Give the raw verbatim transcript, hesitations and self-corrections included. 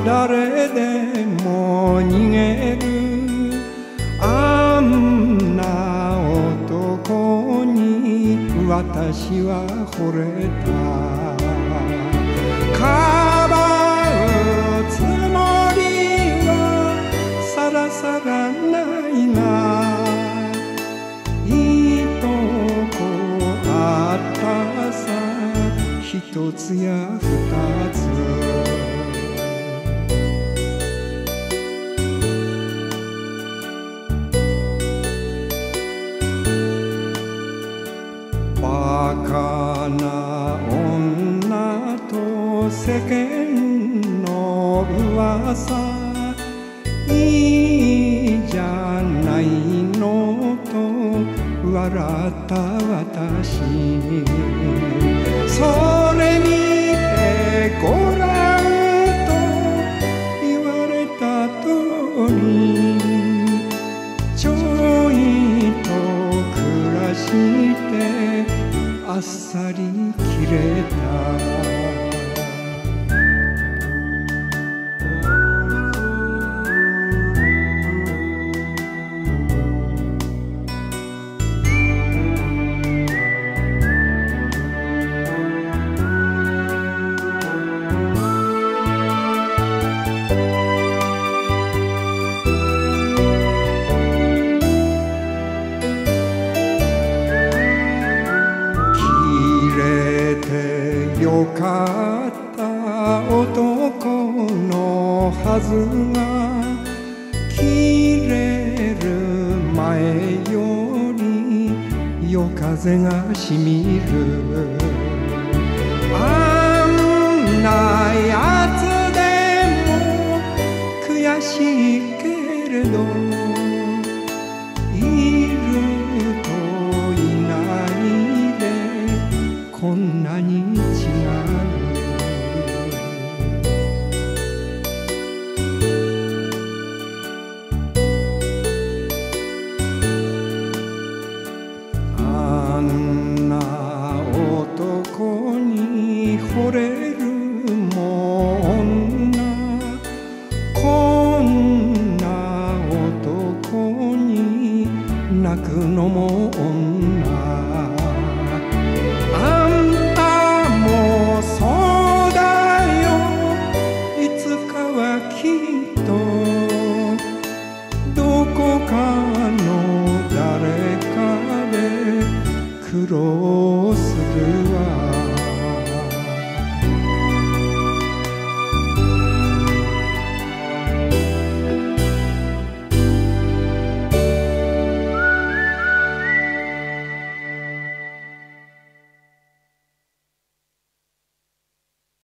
誰でも逃げるあんな男に私は惚れた。かばうつもりはさらさらないが、いいとこあったさ、一つや二つ。バカな女と世間の噂、いいじゃないのと笑った私、それ見てごらんと言われた通り、ちょいと暮らしてあっさり切れた。よかった男のはずが、切れる前より夜風がしみる。あんな